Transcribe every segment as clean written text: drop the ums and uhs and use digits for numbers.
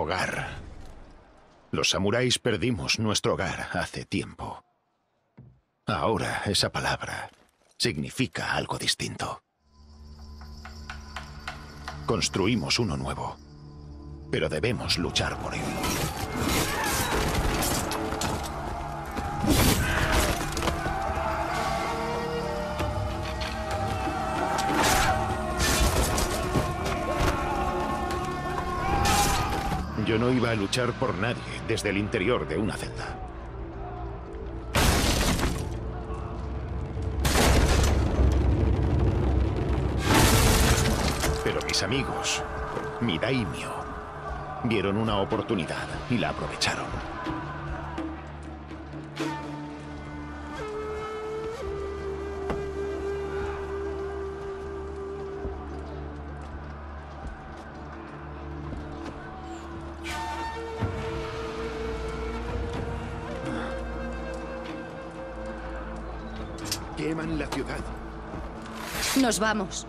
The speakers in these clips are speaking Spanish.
Hogar. Los samuráis perdimos nuestro hogar hace tiempo. Ahora esa palabra significa algo distinto. Construimos uno nuevo, pero debemos luchar por él. Yo no iba a luchar por nadie desde el interior de una celda. Pero mis amigos, mi daimyo, vieron una oportunidad y la aprovecharon. Queman la ciudad. Nos vamos.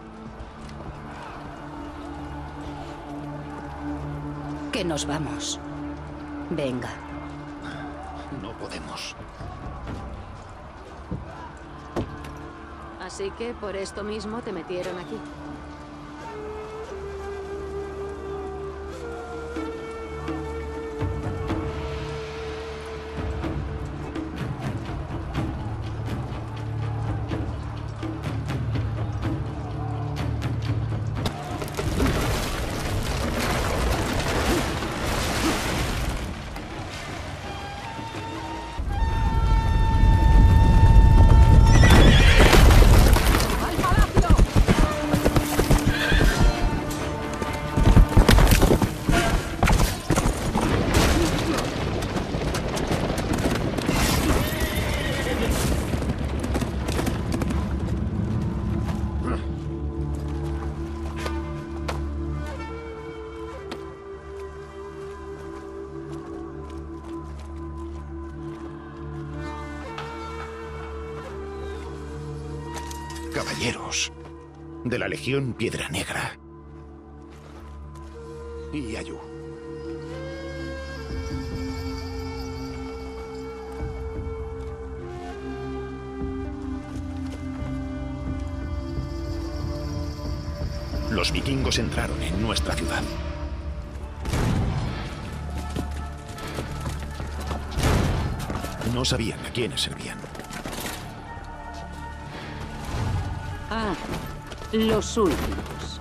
Que nos vamos. Venga. No podemos. Así que por esto mismo te metieron aquí. Caballeros de la Legión Piedra Negra. Y Ayu. Los vikingos entraron en nuestra ciudad. No sabían a quiénes servían. Ah, los últimos.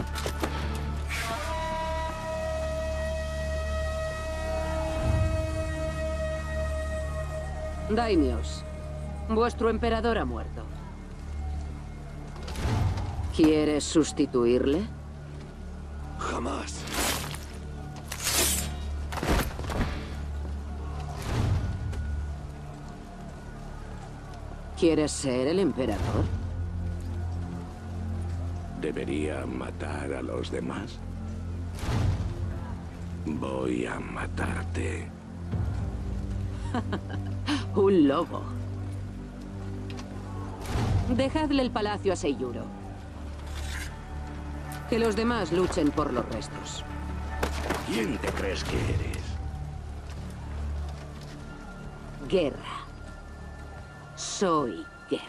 Daimios, vuestro emperador ha muerto. ¿Quieres sustituirle? Jamás. ¿Quieres ser el emperador? ¿Debería matar a los demás? Voy a matarte. Un lobo. Dejadle el palacio a Seiyuro. Que los demás luchen por los restos. ¿Quién te crees que eres? Guerra. Soy guerra.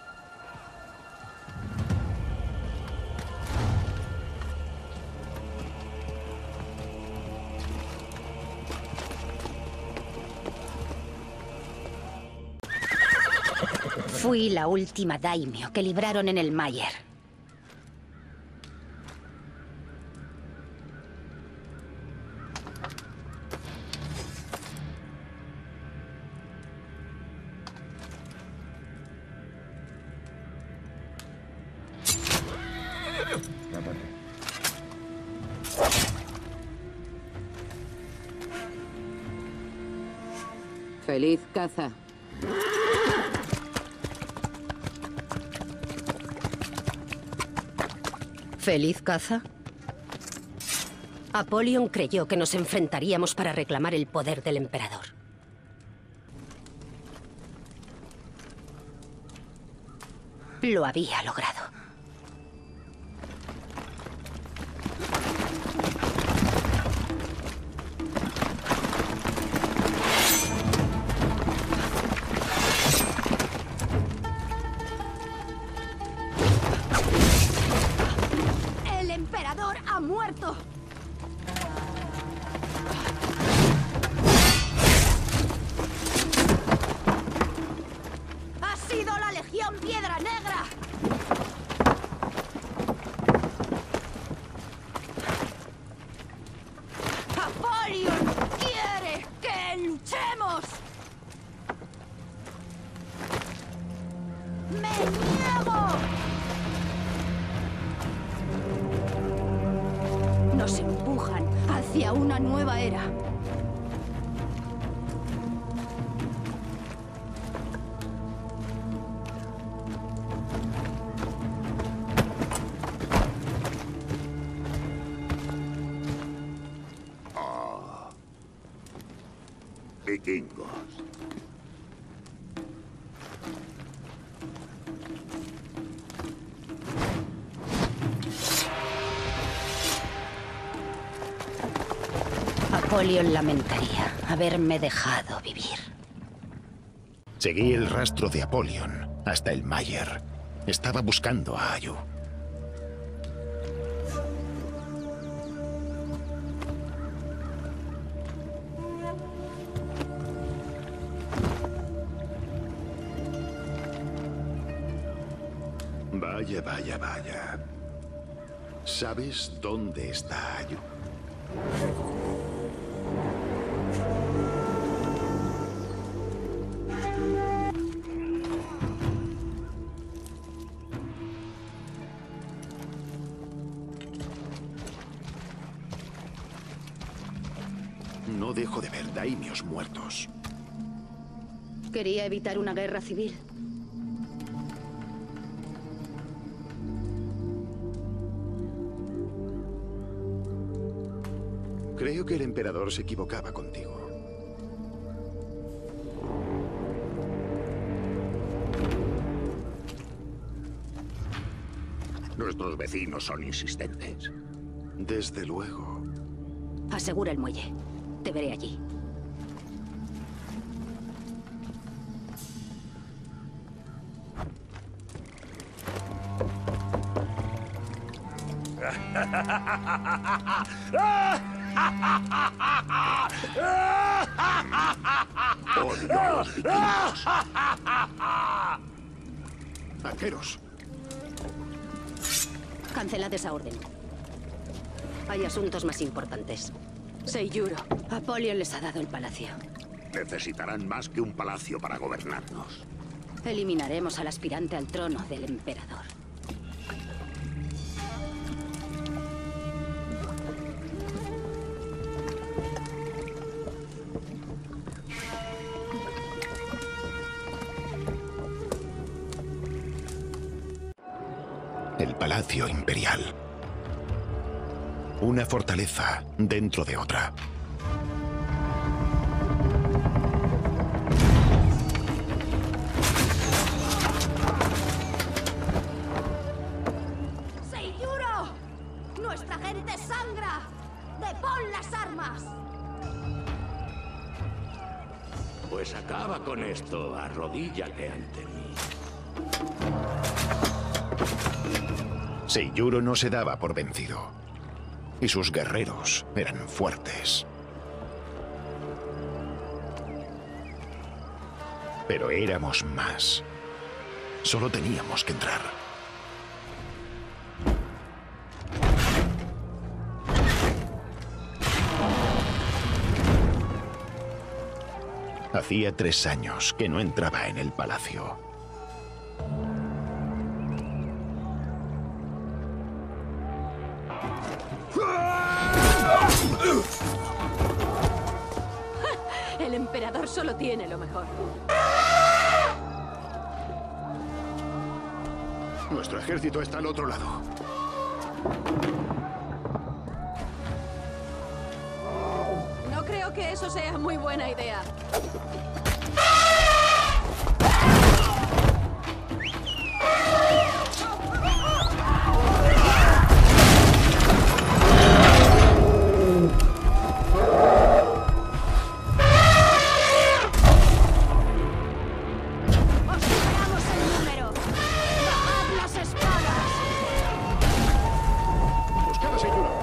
Fui la última daimyo que libraron en el Mayer. Feliz caza. ¿Feliz caza? Apolion creyó que nos enfrentaríamos para reclamar el poder del emperador. Lo había logrado. hacia una nueva era. Vikingos. Apolion lamentaría haberme dejado vivir. Seguí el rastro de Apolion hasta el Mayer. Estaba buscando a Ayu. Vaya, vaya, vaya. ¿Sabes dónde está Ayu? No dejo de ver daimios muertos. Quería evitar una guerra civil. Creo que el emperador se equivocaba contigo. Nuestros vecinos son insistentes. Desde luego. Asegura el muelle. Te veré allí. Odio a los vikingos. Arqueros. Cancelad esa orden. Hay asuntos más importantes. Seiyuro. Apolion les ha dado el palacio. Necesitarán más que un palacio para gobernarnos. Eliminaremos al aspirante al trono del emperador. El Palacio Imperial. Una fortaleza dentro de otra. ¡Seiyuro! ¡Nuestra gente sangra! ¡Depón las armas! Pues acaba con esto, arrodíllate ante mí. Seiyuro no se daba por vencido. Y sus guerreros eran fuertes. Pero éramos más. Solo teníamos que entrar. Hacía 3 años que no entraba en el palacio. El emperador solo tiene lo mejor. Nuestro ejército está al otro lado. No creo que eso sea muy buena idea. ¡Buscad a Seiyuro!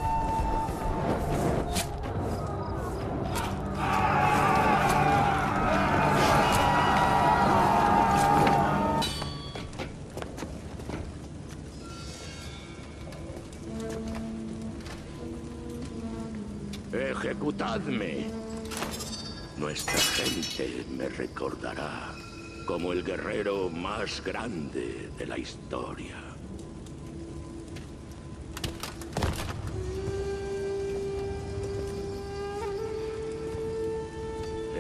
¡Ejecutadme! Nuestra gente me recordará como el guerrero más grande de la historia.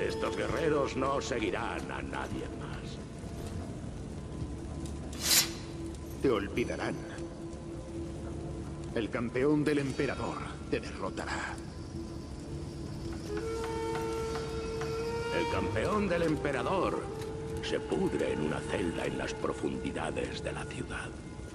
Estos guerreros no seguirán a nadie más. Te olvidarán. El campeón del emperador te derrotará. El campeón del emperador se pudre en una celda en las profundidades de la ciudad.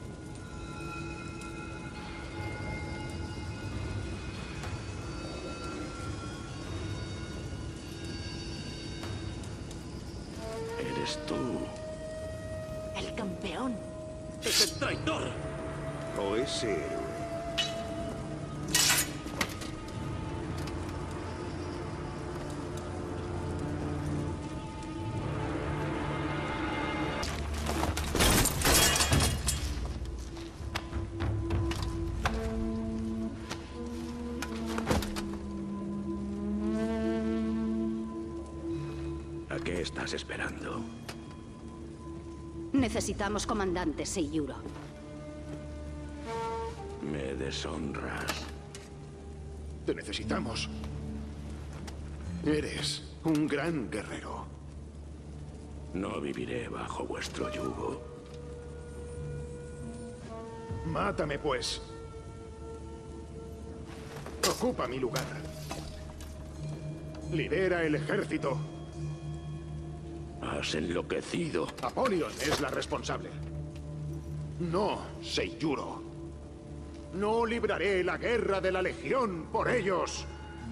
Eres tú. El campeón. ¡Ese traidor! O ese héroe. ¿A qué estás esperando? Necesitamos comandante Seiyuro. Me deshonras. Te necesitamos. Eres un gran guerrero. No viviré bajo vuestro yugo. Mátame, pues. Ocupa mi lugar. Lidera el ejército. Has enloquecido. Apolion es la responsable. No, Seiyuro. No libraré la guerra de la Legión por ellos.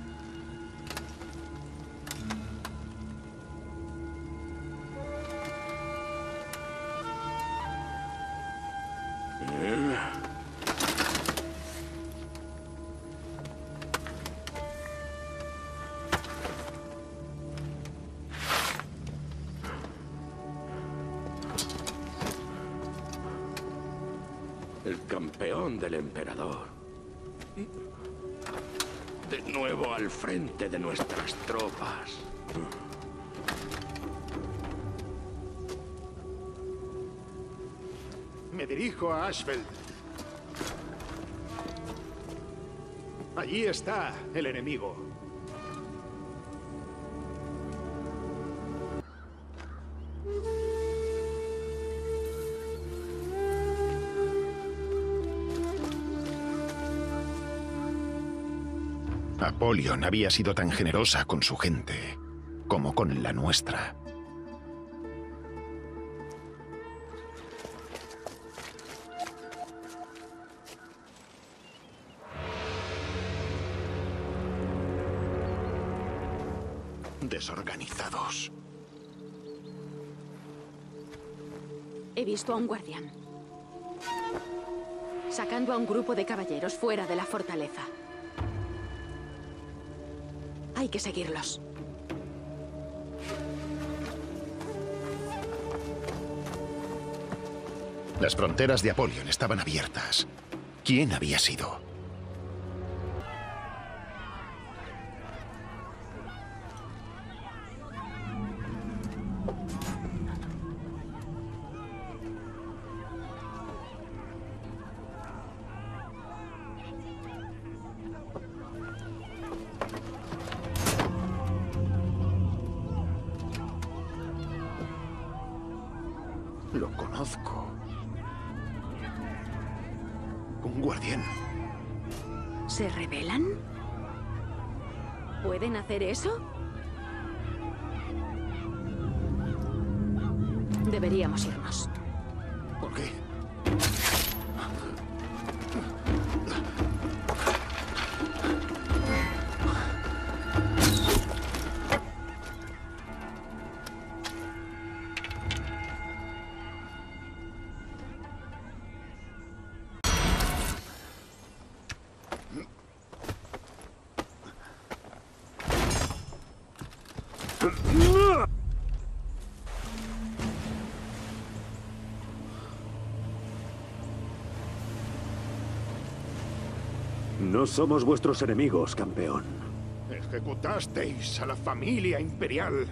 El campeón del emperador. De nuevo al frente de nuestras tropas. Me dirijo a Ashfeld. Allí está el enemigo. Apolion había sido tan generosa con su gente como con la nuestra. Desorganizados. He visto a un guardián. Sacando a un grupo de caballeros fuera de la fortaleza. Hay que seguirlos. Las fronteras de Apolion estaban abiertas. ¿Quién había sido? Lo conozco. Un guardián. ¿Se rebelan? ¿Pueden hacer eso? Deberíamos irnos. ¿Por qué? No somos vuestros enemigos, campeón. Ejecutasteis a la familia imperial.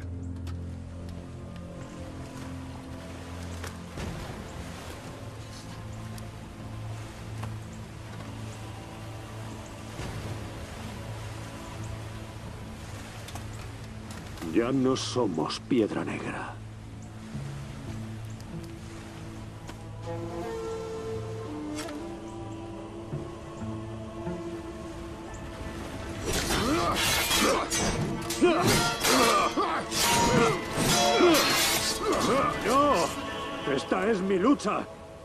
Ya no somos Piedra Negra. ¡No! ¡Esta es mi lucha!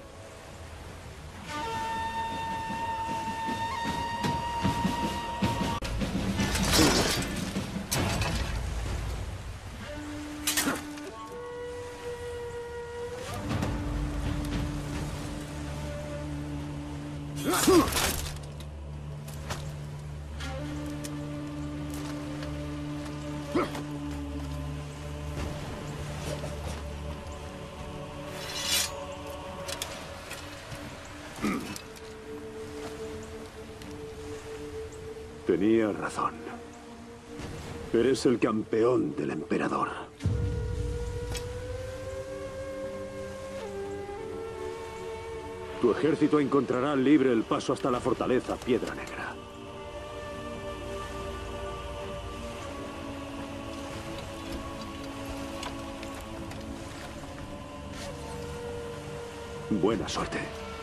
Tenía razón. Eres el campeón del emperador. Tu ejército encontrará libre el paso hasta la fortaleza Piedra Negra. Buena suerte.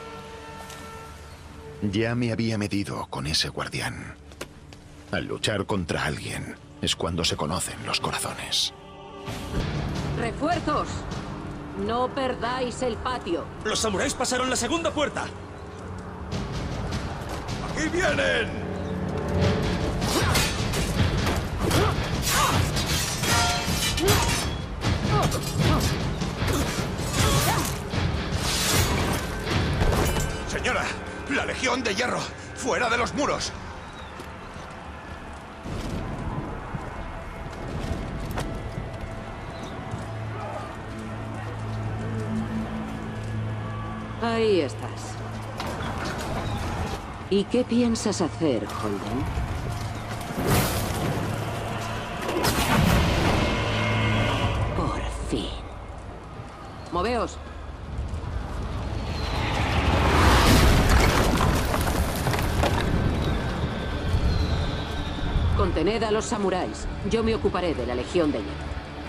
Ya me había medido con ese guardián. Al luchar contra alguien es cuando se conocen los corazones. ¡Refuerzos! No perdáis el patio. Los samuráis pasaron la segunda puerta. ¡Aquí vienen! Señora, la Legión de Hierro, fuera de los muros. Ahí estás. ¿Y qué piensas hacer, Holden? Por fin. Moveos. Contened a los samuráis. Yo me ocuparé de la Legión de Hierro.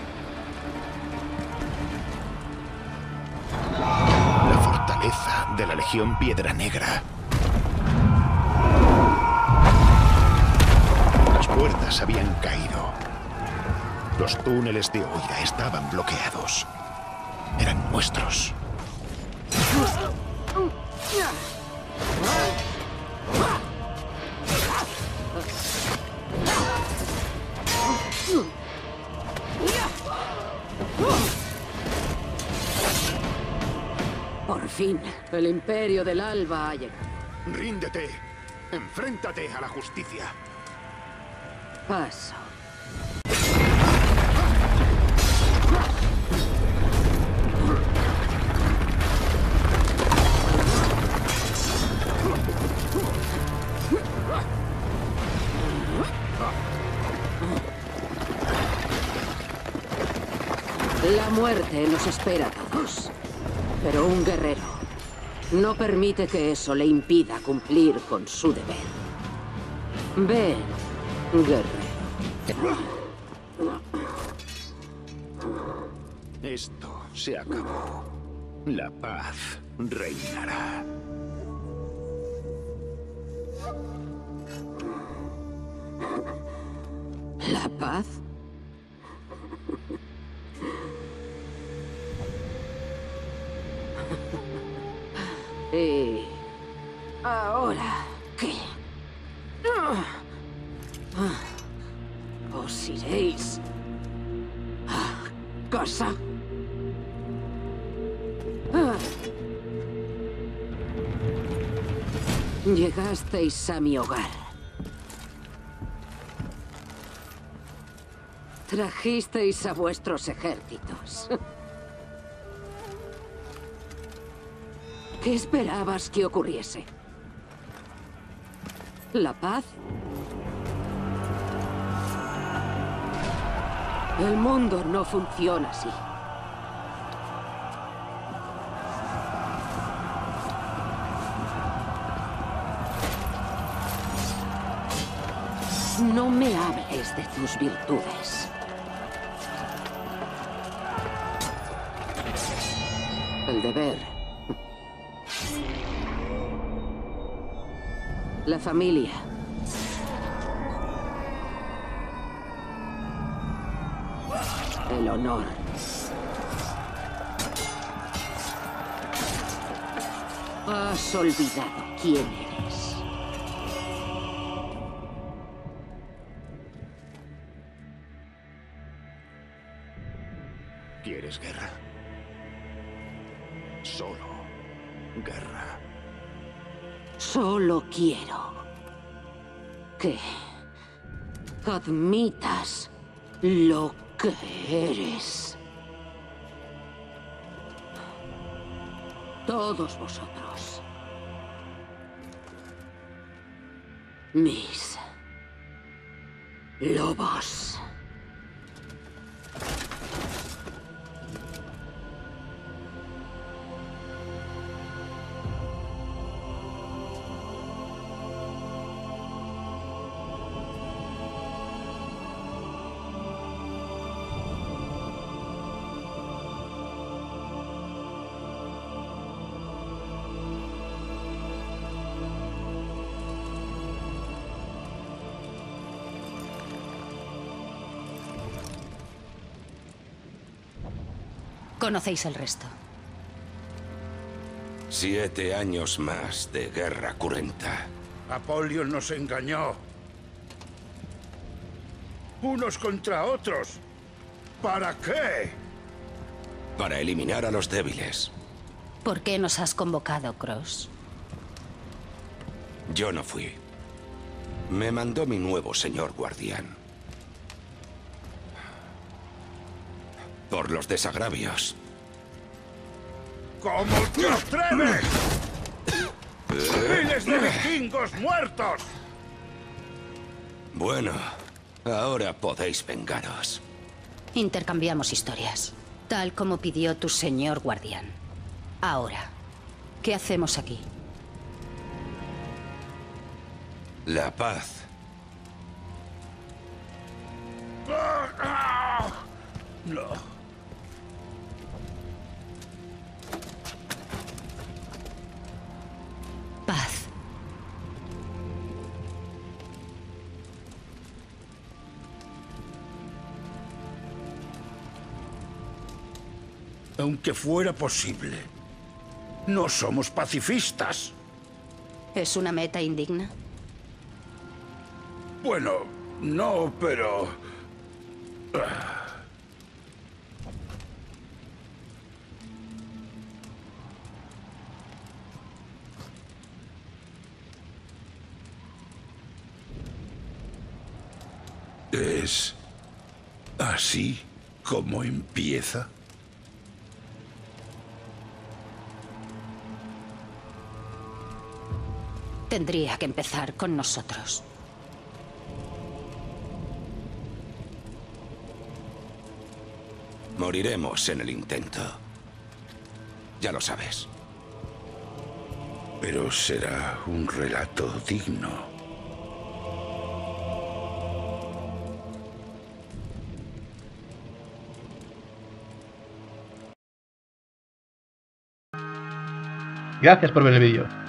De la Legión Piedra Negra. Las puertas habían caído. Los túneles de huida estaban bloqueados. Eran nuestros. Por fin, el Imperio del Alba ha llegado. Ríndete. Enfréntate a la justicia. Paso. La muerte nos espera a todos. Pero un guerrero no permite que eso le impida cumplir con su deber. Ven, guerrero. Esto se acabó. La paz reinará. ¿La paz? ¿Y ahora qué? ¿Os iréis a casa? Llegasteis a mi hogar. Trajisteis a vuestros ejércitos. ¿Qué esperabas que ocurriese? ¿La paz? El mundo no funciona así. No me hables de tus virtudes. El deber. La familia. El honor. Has olvidado quién eres. ¿Quieres guerra? Solo guerra. Solo quiero que admitas lo que eres. Todos vosotros. Mis lobos. Conocéis el resto. 7 años más de guerra cruenta. Apolion nos engañó. Unos contra otros. ¿Para qué? Para eliminar a los débiles. ¿Por qué nos has convocado, Cross? Yo no fui. Me mandó mi nuevo señor guardián. Por los desagravios. ¿Cómo te atreves? ¡Miles de vikingos muertos! Bueno, ahora podéis vengaros. Intercambiamos historias, tal como pidió tu señor guardián. Ahora, ¿qué hacemos aquí? La paz. No. Paz. Aunque fuera posible, no somos pacifistas. ¿Es una meta indigna? Bueno, no, pero... ¿Es así como empieza? Tendría que empezar con nosotros. Moriremos en el intento. Ya lo sabes. Pero será un relato digno. Gracias por ver el vídeo.